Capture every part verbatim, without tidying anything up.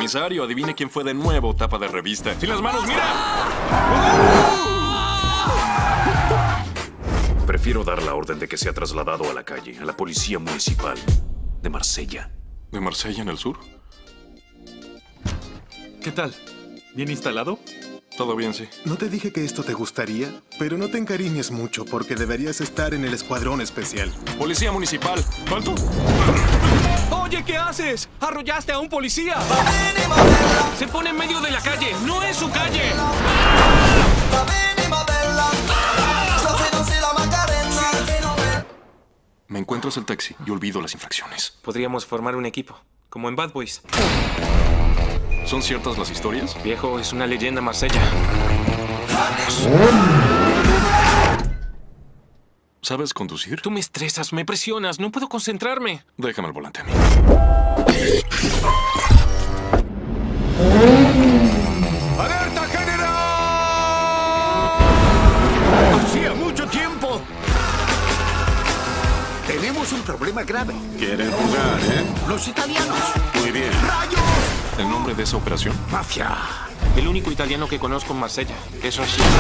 Comisario, adivine quién fue de nuevo tapa de revista. ¡Sin las manos, mira! Prefiero dar la orden de que sea trasladado a la calle, a la policía municipal de Marsella. ¿De Marsella en el sur? ¿Qué tal? ¿Bien instalado? Todo bien, sí. No te dije que esto te gustaría, pero no te encariñes mucho porque deberías estar en el escuadrón especial. Policía municipal. ¿Cuánto? Oye, ¿qué haces? Arrollaste a un policía. Se pone en medio de la calle. No es su calle. Me encuentras el taxi y olvido las infracciones. Podríamos formar un equipo, como en Bad Boys. ¿Son ciertas las historias? Viejo, es una leyenda Marsella. ¿Sabes conducir? Tú me estresas, me presionas, no puedo concentrarme. Déjame el volante a mí. ¡Alerta general! ¡Hacía mucho tiempo! Tenemos un problema grave. Quieren jugar, ¿eh? Los italianos. Muy bien. ¡Rayos! ¿El nombre de esa operación? ¡Mafia! El único italiano que conozco en Marsella. Es un chef.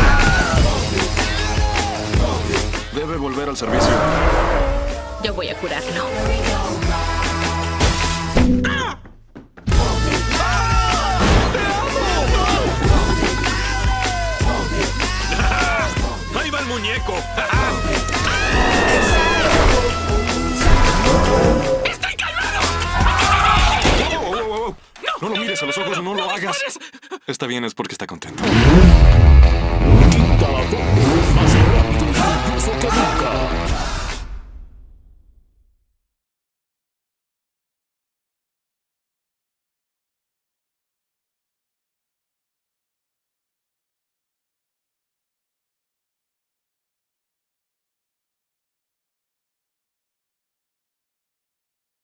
Debe volver al servicio. Yo voy a curarlo. ¡Ahí va el muñeco! ¡Estoy calmado! ¡Wow, wow, wow, wow! No lo mires a los ojos, no lo hagas. Está bien, es porque está contento. Quinta la más rápido y furioso que nunca.